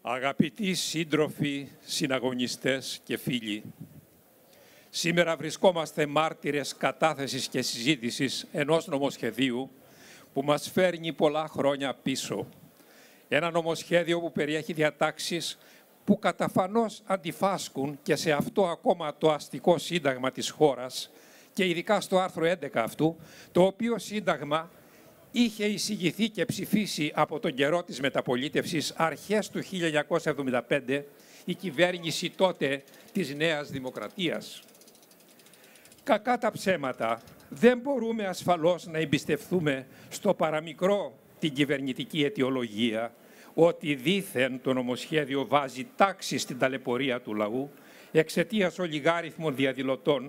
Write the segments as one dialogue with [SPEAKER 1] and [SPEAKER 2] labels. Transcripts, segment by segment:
[SPEAKER 1] Αγαπητοί σύντροφοι, συναγωνιστές και φίλοι, σήμερα βρισκόμαστε μάρτυρες κατάθεσης και συζήτησης ενός νομοσχεδίου που μας φέρνει πολλά χρόνια πίσω. Ένα νομοσχέδιο που περιέχει διατάξεις που καταφανώς αντιφάσκουν και σε αυτό ακόμα το αστικό σύνταγμα της χώρας και ειδικά στο άρθρο 11 αυτού, το οποίο σύνταγμα είχε εισηγηθεί και ψηφίσει από τον καιρό της μεταπολίτευσης αρχές του 1975 η κυβέρνηση τότε της Νέας Δημοκρατίας. Κακά τα ψέματα, δεν μπορούμε ασφαλώς να εμπιστευτούμε στο παραμικρό την κυβερνητική αιτιολογία ότι δήθεν το νομοσχέδιο βάζει τάξη στην ταλαιπωρία του λαού εξαιτίας ολιγάριθμων διαδηλωτών,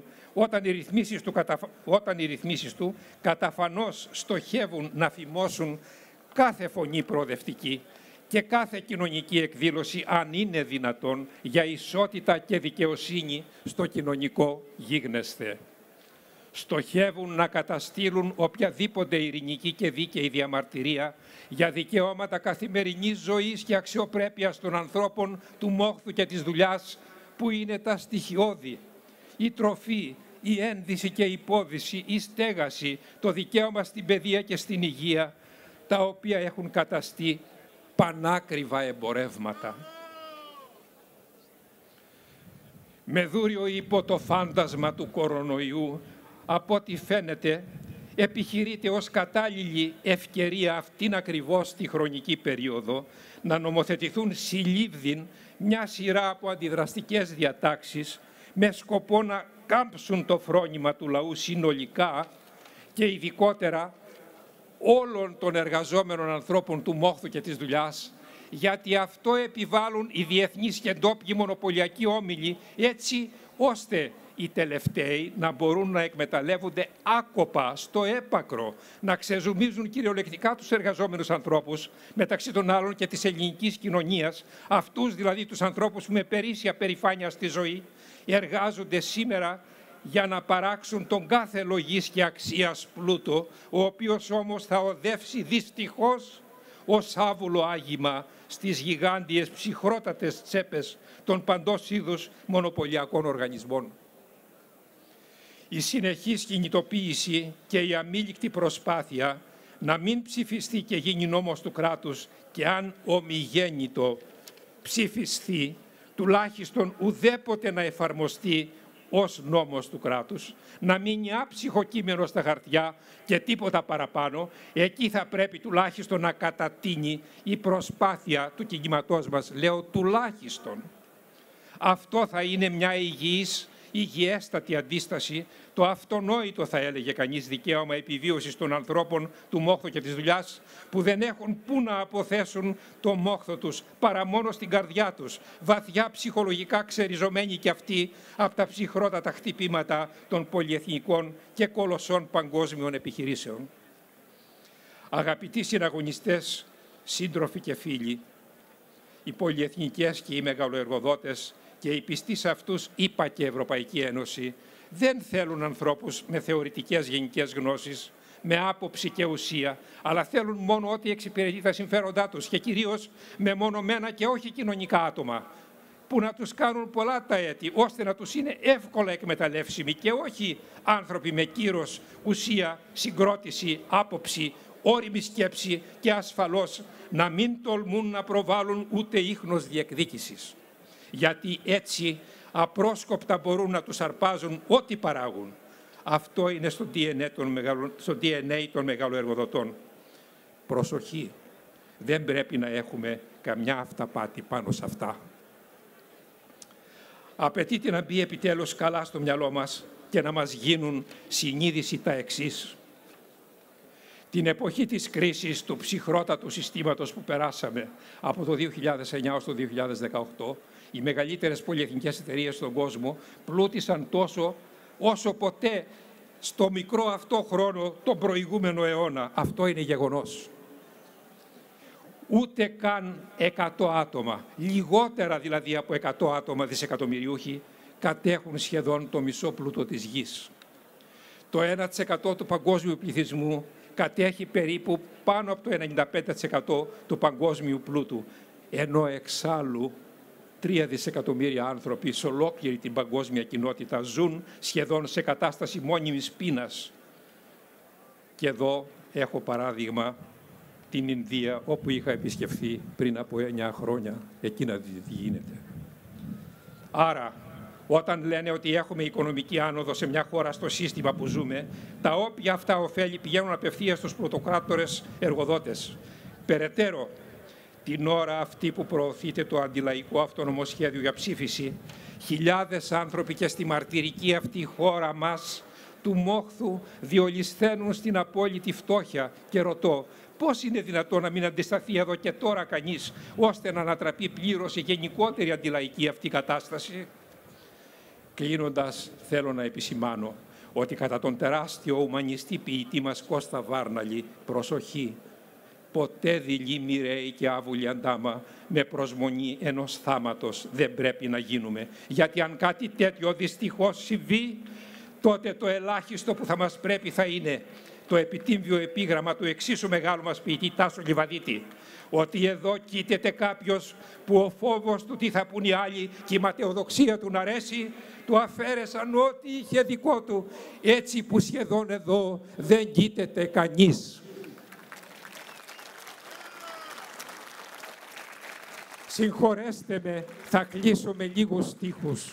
[SPEAKER 1] όταν οι ρυθμίσεις του καταφανώς στοχεύουν να φημώσουν κάθε φωνή προοδευτική και κάθε κοινωνική εκδήλωση, αν είναι δυνατόν, για ισότητα και δικαιοσύνη στο κοινωνικό γίγνεσθε. Στοχεύουν να καταστήλουν οποιαδήποτε ειρηνική και δίκαιη διαμαρτυρία για δικαιώματα καθημερινής ζωής και αξιοπρέπειας των ανθρώπων του μόχθου και της δουλειάς, που είναι τα στοιχειώδη, η τροφή, η ένδυση και η υπόδυση, η στέγαση, το δικαίωμα στην παιδεία και στην υγεία, τα οποία έχουν καταστεί πανάκριβα εμπορεύματα. Με δούριο υπό το φάντασμα του κορονοϊού, από ό,τι φαίνεται, επιχειρείται ως κατάλληλη ευκαιρία αυτήν ακριβώς τη χρονική περίοδο να νομοθετηθούν συλλήβδιν μια σειρά από αντιδραστικές διατάξεις με σκοπό να κάμψουν το φρόνημα του λαού συνολικά και ειδικότερα όλων των εργαζόμενων ανθρώπων του μόχθου και της δουλειάς, γιατί αυτό επιβάλλουν οι διεθνείς και ντόπιοι μονοπωλιακοί όμιλοι, έτσι ώστε οι τελευταίοι να μπορούν να εκμεταλλεύονται άκοπα, στο έπακρο, να ξεζουμίζουν κυριολεκτικά τους εργαζόμενους ανθρώπους, μεταξύ των άλλων και της ελληνικής κοινωνίας, αυτούς δηλαδή τους ανθρώπους που με περίσσια περηφάνεια στη ζωή εργάζονται σήμερα για να παράξουν τον κάθε λογής και αξίας πλούτο, ο οποίος όμως θα οδεύσει δυστυχώς ως άβουλο άγημα στις γιγάντιες ψυχρότατες τσέπες των παντός είδους μονοπωλιακών οργανισμών. Η συνεχής κινητοποίηση και η αμήλικτη προσπάθεια να μην ψηφιστεί και γίνει νόμος του κράτους και αν ομιγέννητο ψηφιστεί, τουλάχιστον ουδέποτε να εφαρμοστεί ως νόμος του κράτους, να μείνει άψυχο κείμενο στα χαρτιά και τίποτα παραπάνω, εκεί θα πρέπει τουλάχιστον να κατατείνει η προσπάθεια του κινήματός μας, λέω τουλάχιστον. Αυτό θα είναι μια υγιέστατη αντίσταση, το αυτονόητο θα έλεγε κανείς δικαίωμα επιβίωσης των ανθρώπων του μόχθου και της δουλειάς, που δεν έχουν πού να αποθέσουν το μόχθο τους παρά μόνο στην καρδιά τους, βαθιά ψυχολογικά ξεριζωμένοι κι αυτοί από τα ψυχρότατα χτυπήματα των πολυεθνικών και κολοσσών παγκόσμιων επιχειρήσεων. Αγαπητοί συναγωνιστές, σύντροφοι και φίλοι, οι πολυεθνικές και οι μεγαλοεργοδότες και οι πιστοί σε αυτούς, ΗΠΑ και Ευρωπαϊκή Ένωση, δεν θέλουν ανθρώπους με θεωρητικές γενικές γνώσεις, με άποψη και ουσία, αλλά θέλουν μόνο ό,τι εξυπηρετεί τα συμφέροντά τους και κυρίως μεμονωμένα και όχι κοινωνικά άτομα, που να τους κάνουν πολλά τα έτη, ώστε να τους είναι εύκολα εκμεταλλεύσιμοι και όχι άνθρωποι με κύρος, ουσία, συγκρότηση, άποψη, όριμη σκέψη και ασφαλώς να μην τολμούν να προβάλλουν ούτε ίχνος διεκδίκησης. Γιατί έτσι απρόσκοπτα μπορούν να τους αρπάζουν ό,τι παράγουν. Αυτό είναι στο DNA των μεγαλοεργοδοτών. Προσοχή, δεν πρέπει να έχουμε καμιά αυταπάτη πάνω σε αυτά. Απαιτείται να μπει επιτέλους καλά στο μυαλό μας και να μας γίνουν συνείδηση τα εξής. Την εποχή της κρίσης του ψυχρότατου συστήματος που περάσαμε από το 2009 ως το 2018, οι μεγαλύτερες πολυεθνικές εταιρείες στον κόσμο πλούτησαν τόσο όσο ποτέ στο μικρό αυτό χρόνο τον προηγούμενο αιώνα. Αυτό είναι γεγονός. Ούτε καν 100 άτομα, λιγότερα δηλαδή από 100 άτομα δισεκατομμυριούχοι, κατέχουν σχεδόν το μισό πλούτο της γης. Το 1% του παγκόσμιου πληθυσμού κατέχει περίπου πάνω από το 95% του παγκόσμιου πλούτου. ενώ εξάλλου 3 δισεκατομμύρια άνθρωποι σε ολόκληρη την παγκόσμια κοινότητα ζουν σχεδόν σε κατάσταση μόνιμης πείνας. Και εδώ έχω παράδειγμα την Ινδία, όπου είχα επισκεφθεί πριν από 9 χρόνια. Εκεί να δείτε τι γίνεται. Άρα, όταν λένε ότι έχουμε οικονομική άνοδο σε μια χώρα στο σύστημα που ζούμε, τα όποια αυτά ωφέλη πηγαίνουν απευθείας στους πρωτοκράτορες εργοδότες. Περαιτέρω, την ώρα αυτή που προωθείται το αντιλαϊκό αυτόνομο σχέδιο για ψήφιση, χιλιάδες άνθρωποι και στη μαρτυρική αυτή χώρα μας του μόχθου διολυσθαίνουν στην απόλυτη φτώχεια. Και ρωτώ, πώς είναι δυνατόν να μην αντισταθεί εδώ και τώρα κανείς, ώστε να ανατραπεί πλήρως η γενικότερη αντιλαϊκή αυτή κατάσταση? Κλείνοντας, θέλω να επισημάνω ότι κατά τον τεράστιο ουμανιστή ποιητή μας Κώστα Βάρναλη, προσοχή, ποτέ δειλή μοιραίοι και άβουλη αντάμα με προσμονή ενός θάματος δεν πρέπει να γίνουμε. Γιατί αν κάτι τέτοιο δυστυχώς συμβεί, τότε το ελάχιστο που θα μας πρέπει θα είναι το επιτύμβιο επίγραμμα του εξίσου μεγάλου μας ποιητή Τάσο Λιβαδίτη, ότι εδώ κοίταται κάποιος που ο φόβος του τι θα πουν οι άλλοι και η ματαιοδοξία του να αρέσει, του αφαίρεσαν ό,τι είχε δικό του, έτσι που σχεδόν εδώ δεν κοίταται κανείς. Συγχωρέστε με, θα κλείσω με λίγους στίχους.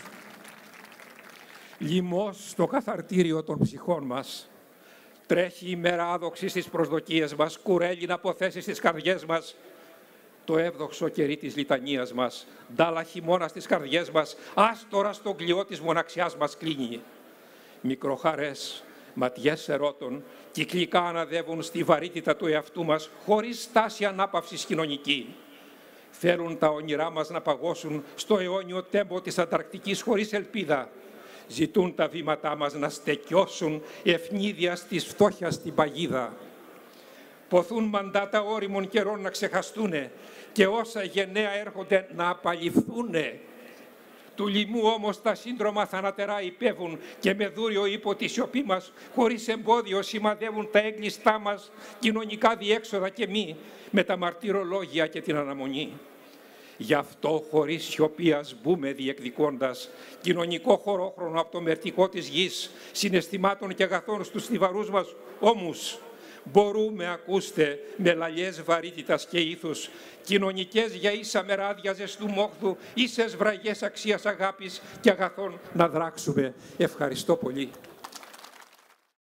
[SPEAKER 1] Λιμός στο καθαρτήριο των ψυχών μας, τρέχει η μέρα άδοξη στις προσδοκίες μας, κουρέλι να αποθέσει στις καρδιές μας το εύδοξο κερί της λιτανίας μας, ντάλα χειμώνα στις καρδιές μας, άστορα στο κλειό της μοναξιάς μας κλείνει. Μικροχαρές, ματιές ερώτων, κυκλικά αναδεύουν στη βαρύτητα του εαυτού μας, χωρίς στάση ανάπαυσης κοινωνική. Θέλουν τα όνειρά μας να παγώσουν στο αιώνιο τέμπο της Ανταρκτικής χωρίς ελπίδα. Ζητούν τα βήματά μας να στεκιώσουν ευνίδια της φτώχειας στην παγίδα. Ποθούν μαντάτα όριμων καιρών να ξεχαστούνε και όσα γενναία έρχονται να απαλληφθούνε. Του λοιμού όμως τα σύντρομα θανατερά υπέβουν και με δούριο ύπο τη σιωπή μας, χωρίς εμπόδιο σημαδεύουν τα έγκλειστά μας κοινωνικά διέξοδα και μη, με τα μαρτυρολόγια και την αναμονή. Γι' αυτό χωρίς σιωπή ας μπούμε διεκδικώντας κοινωνικό χωρόχρονο από το μερτικό της γης, συναισθημάτων και αγαθών στους στιβαρούς μας ώμους. Μπορούμε, ακούστε, με λαλιές βαρύτητας και ήθους, κοινωνικές για ίσα μεράδια ζεστού μόχθου, ίσες βραγές αξίας αγάπης και αγαθών να δράξουμε. Ευχαριστώ πολύ.